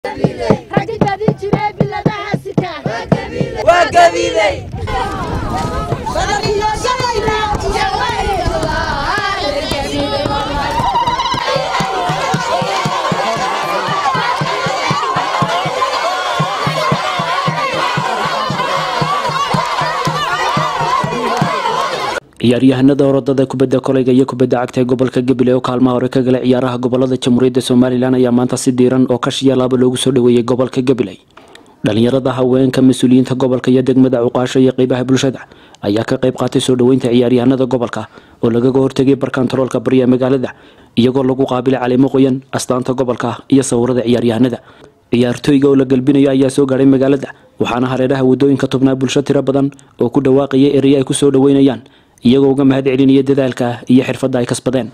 ciyaaryahanada orodada kubadda kolayga iyo kubadda cagta ee gobolka Gabiley oo kaalmaha hore ka galay ciyaaraha gobolada Jamhuuriyadda Soomaaliland ayaa maanta si diiran oo kashiya laabo loogu soo dhaweeyay gobolka Gabiley. dhalinyarada haweenka mas'uuliyiinta gobolka iyo degmada Cuqaasho iyo qaybaha bulshada ayaa ka qayb qaatay soo dhaweynta ciyaaryahanada gobolka oo laga hortagay barkantaroolka bariya magaalada iyagoo lagu qaabilay caleemo qoyan astaanta gobolka iyo sawirada ciyaaryahanada. ciyaartooyga oo la galbinayo ayaa soo gaaray magaalada waxaana hareeraha wadooyinka tubnaa bulsho tiro badan oo ku dhawaaqay erey ay ku soo dhaweynayaan iyagoo uga mahad celinaya dadaalka iyo xirfadda ay kasbadeen.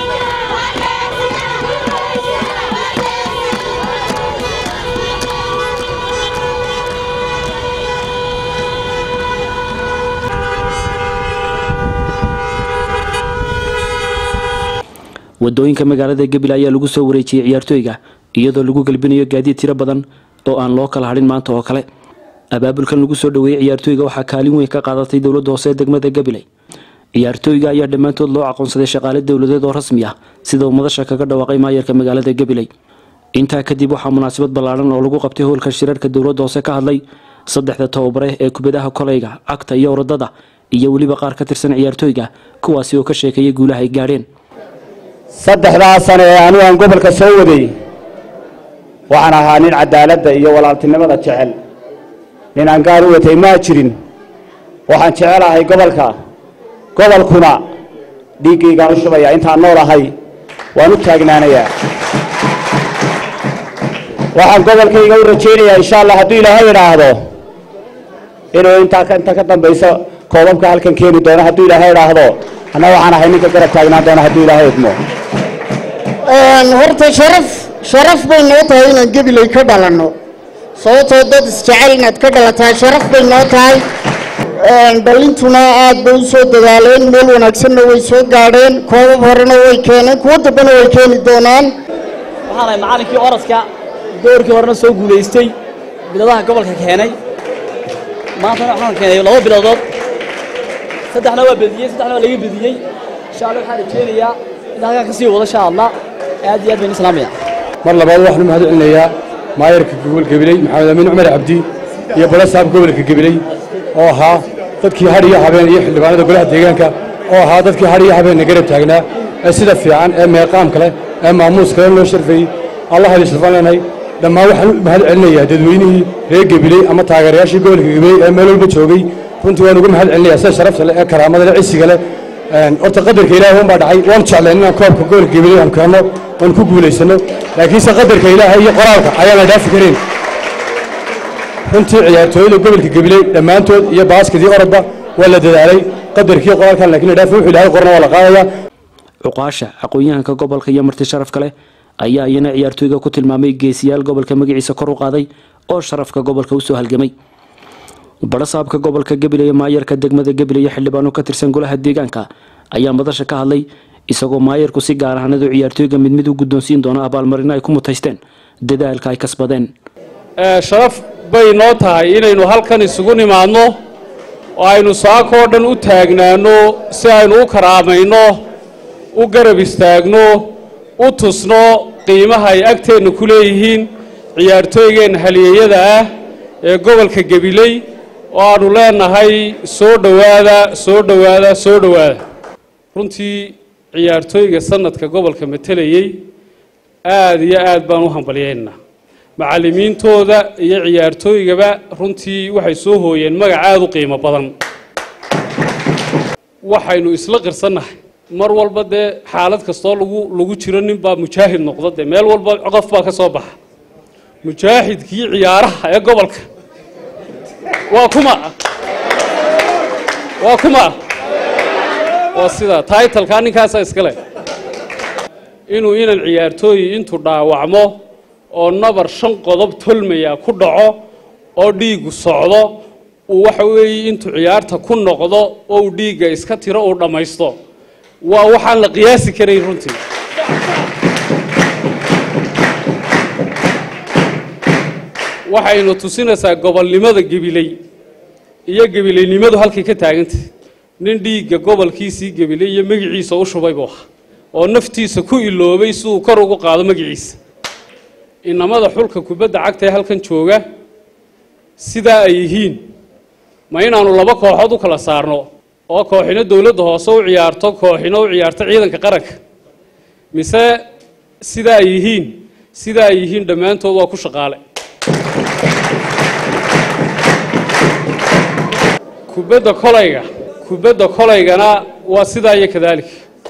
wadooyinka magaalada Gabiley ayaa lagu soo wareejiyay ciyaartooyga iyadoo lagu galbinayo gaadiid tiro badan oo aan loo kala harin maanta oo kale. abaabulkan lagu soo dhaweeyay ciyaartooyga waxaa kaalin weyn ka qaadatay dawladda hoose ee degmada Gabiley. ciyaartooyga ayaa dhamaantood loo aqoonsaday shaqaale dawladeed oo rasmi ah sida madasha kaga dhawaaqay maayarka magaalada Gabiley. intaa kadib waxaa munaasabad ballaaran oo lagu qabtay hoolka shirarka dawladda hoose ka hadlay saddexda tababare ee kubadaha kolayga cagta iyo orodada iyo waliba qaar ka tirsan ciyaartooyga kuwaasi oo ka sheekayay guulaha ay gaareen. saddexdaa sano ee aan gobolka soo waday waxaan ahaa nin cadaaladda iyo walaaltinimada jecel nin aan gaar u watay ma jirin waxaan jecelahay gobolkuna dhiigaygaan u shubaya intaan noolahay waan u taagnaanayaa waxaan gobolkayga u rajaynayaa insha Allah hadduu Ilaahay yiraahdo inuu inta ka dambayso koobabka halkan keeni doono hadduu Ilaahay yiraahdo ana waxaan ahay ninka garab taagnaan doona hadduu Ilaahay idmo. horta sharaf bay noo tahay inaan Gabiley ka dhalanno sababtoo dad isjecel inaad ka dhalataa sharaf bay noo tahay. dhalintuna aad bay u soo dadaaleen meel wanaagsanna way soo gaadheen koobab horena way keeneen kuwa dambena way keeni doonaan. waxaan ahay macallinkii orodka doorkii horena soo guulaystay biladaha gobolka keenay maantana waxaan keenay 2 bilood saddexna waa bediyay saddexna waa laga bediyay insha Allah waxaan rajeynayaa in halka ka sii wado insha Allah aad iyo aad baan islaamiya. mar labaad waxaan mahad celinayaa maayarka gobolka Gabiley Maxamed Amiin Cumar Cabdi iyo balasaab gobolka Gabiley oo ahaa dadkii hariya habeen iyo xildhibaanada golaha deegaanka oo ahaa dadkii hariya habeen garab taagnaa ee sida fiican ee meeqaam kale ee maamuus kale loo sharfay Allah ha isfaanay dhammaan waxaan mahad celinayaa dadweynihii reer Gabiley ama taageerayaashii gobolka Gabiley ee meel walba joogay runtii waan uga mahad celinayaa sida sharafta leh ee karaamada leh cisiga leh horta qadarka Ilaahay baa dhacay waan jeclayn inaan koobka gobolka Gabiley aan keeno waan ku guuleysano laakiin se qadarka Ilaahay iyo qoraalka ayaan la dhaafi karin. runtii ciyaartooyda gobolka Gabiley dhamaantood iyo baaskadii orodba waa la dadaalay qadarkii qoraalkan laakiin la dhaafi wuxuu Ilaahay qorna waa la qaadayaa. Cuqaasha aqoonyahanka gobolka iyo marti sharaf kale ayaa iyana ciyaartooyga ku tilmaamay geesiyaal gobolka magaciisa kor u qaaday oo sharafka gobolka u soo halgamay. barasaabka gobolka Gabiley maayarka degmada Gabiley xildhibaano ka tirsan golaha deegaanka ayaa madasha ka hadlay isagoo maayarku si gaar ah anadu ciyaartooyga mid u guddoonsiin doona abaalmarin ay ku mutaysteen dadaalka ay kasbadeen. sharaf bay noo tahay inaynu halkan isugu nimaadno oo aynu saako dhan u taagnaano si aynu u karaamayno u garab istaagno u tusno qiimaha ay agteena ku leeyihiin ciyaartooygeena halyeeyada ah ee gobolka Gabiley oo aanu leenahay soo dhawaada runtii ciyaartooyga sanadka gobolka matalayay aad iyo aad baan u hambalyeynaa macallimiintooda iyo ciyaartooygaba runtii waxay soo hooyeen magac aad u qiimo badan. waxaynu isla qirsanahay mar walba dee xaalad kastoo lagu jiro nin baa mujaahid noqda dee meel walba qof baa ka soo baxa mujaahidkii ciyaaraha ee gobolka waa kuma waa sida title-ka ninkaasa iska leh inuu inan ciyaartooy intuu dhaawacmo oo nabar 5 qodob tolmaya ku dhaco oo dhiigu socdo uu waxa weeye intuu ciyaarta ku noqdo oo dhiiga iska tiro oo dhamaysto waa waxaan la qiyaasi karay runtii waxaynu tusinaysaa gobolnimada Gabiley iyo Gabileynimadu halkay ka taagantay nin dhiigga gobolkiisii Gabiley iyo magaciisa u shubay buu oo naftiisa ku iloobay suu kor ugu qaado magaciisa inamada xulka kubadda cagta halkan jooga sida ay yihiin ma inaanu laba kooxood u kala saarno oo kooxina dawladda hoose u ciyaarto kooxina u ciyaarto ciidanka qaranka mise sida ay yihiin dhammaantood waa ku shaqaale kubadda kolaygana waa sidaa iyo kadalik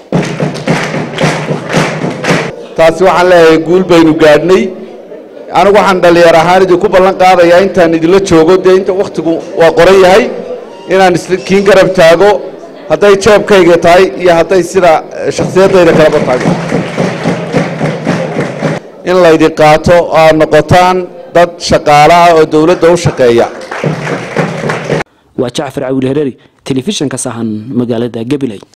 taasi waxaan leeyahay guul baynu gaadhnay anigu waxaan dhalinyar ahaan idinku ballan qaadayaa intaan idinla joogo dee inta wakhtigu waa qoran yahay inaan kiin garab taago hadday jeebkayga tahay iyo hadday sida shakhsiyaddayda kalaba tahay in laydin qaato oo aad noqotaan dad shaqaale ah oo dawladda u shaqeeya waa Jacfar Cawil Hereeri telefishinka sahan magaalada Gabiley